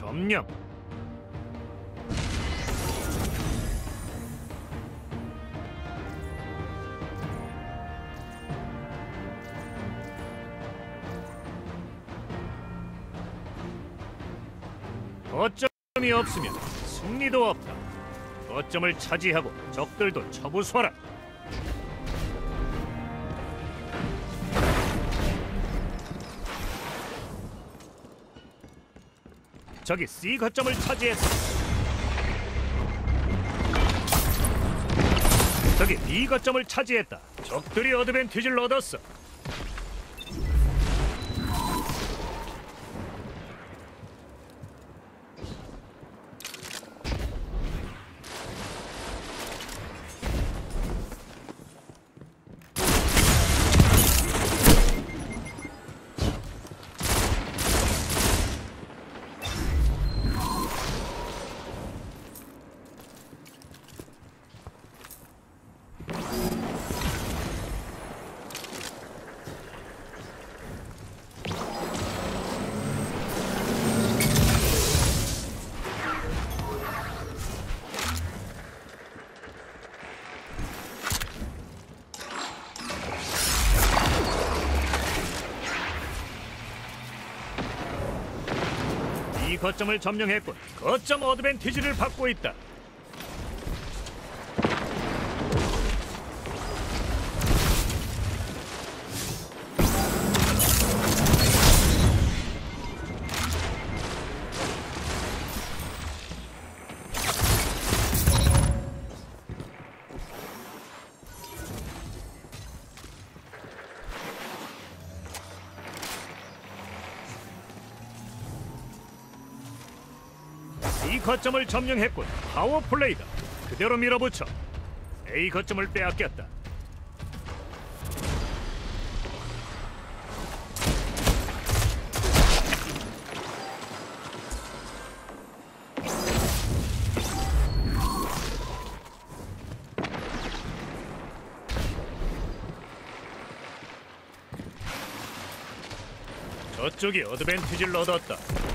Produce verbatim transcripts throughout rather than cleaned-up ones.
점령. 거점이 없으면 승리도 없다. 거점을 차지하고 적들도 처부수하라. 저기 C 거점을 차지했다. 저기 B 거점을 차지했다. 적들이 어드밴티지를 얻었어. 이 거점을 점령했군. 거점 어드밴티지를 받고 있다. 이 거점을 점령했군. 파워플레이다. 그대로 밀어붙여. A 거점을 빼앗겼다. 저쪽이 어드밴티지를 얻었다.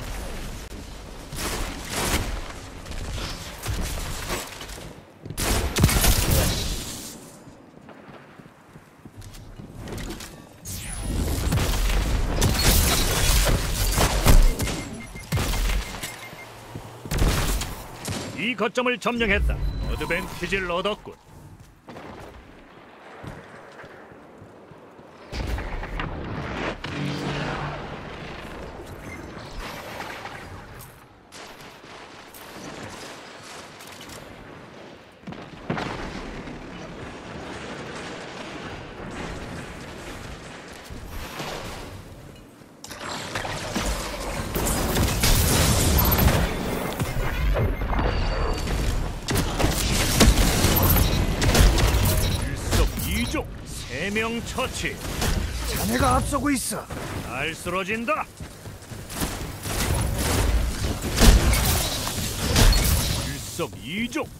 이 거점을 점령했다. 어드밴티지를 얻었군. 세 명 처치. 자네가 앞서고 있어. 잘 쓰러진다. 일석이조.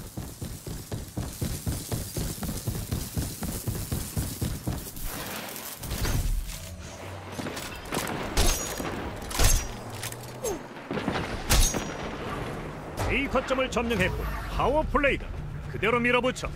A 거점을 점령했고 파워플레이다. 그대로 밀어붙여.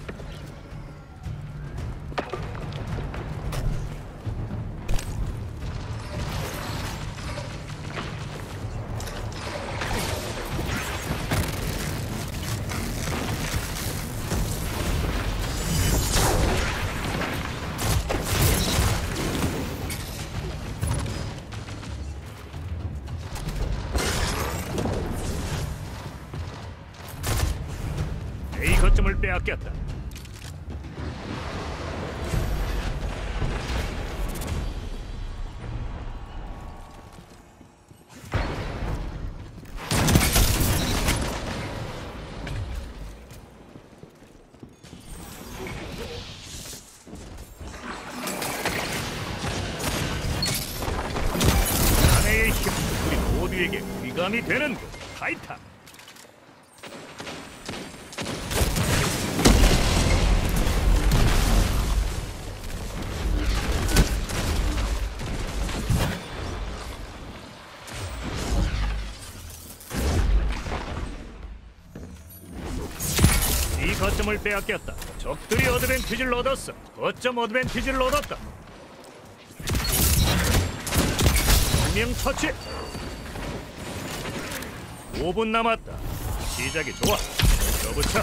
A 거점을 빼앗겼다. 자네의 힘, 우리 모두에게 위감이 되는군. 타이탄. 거점을 빼앗겼다. 적들이 어드밴티지를 얻었어. 거점 어드밴티지를 얻었다. 분명 터치. 오 분 남았다. 시작이 좋아. 밀어붙여.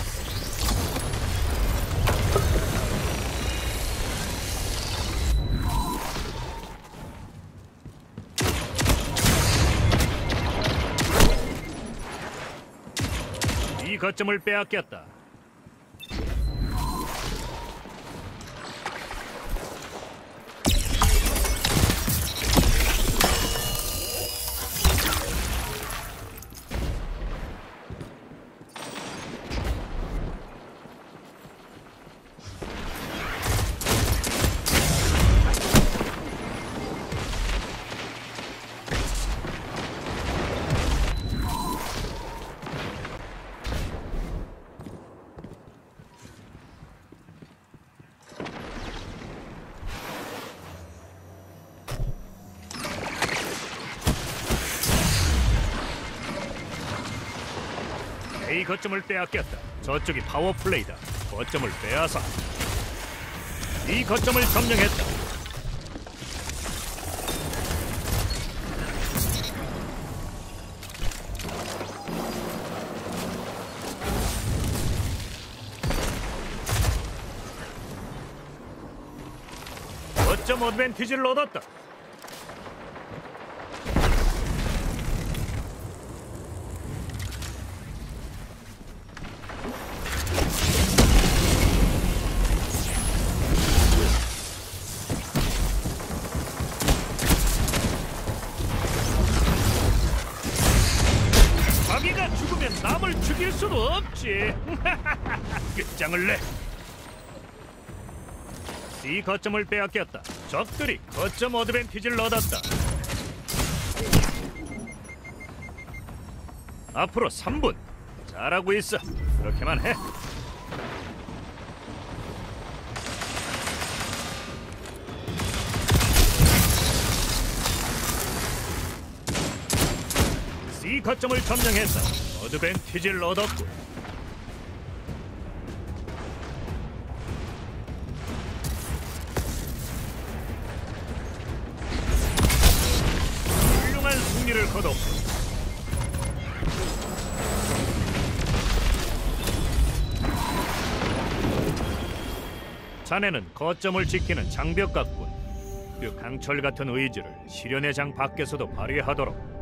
이 거점을 빼앗겼다. A 거점을 빼앗겼다. 저쪽이 파워플레이다. 거점을 빼앗아 이 거점을 점령했다. 거점 어드밴티지를 얻었다. 자기가 죽으면 남을 죽일 수도 없지. 끝장을 내. C 거점을 빼앗겼다. 적들이 거점 어드밴티지를 얻었다. 앞으로 삼 분. 잘하고 있어. 그렇게만 해. C 거점을 점령했다. 어드밴티지를 얻었고. 훌륭한 승리를 거뒀고. 자네는 거점을 지키는 장벽 같군. 그 강철 같은 의지를 시련의 장 밖에서도 발휘하도록.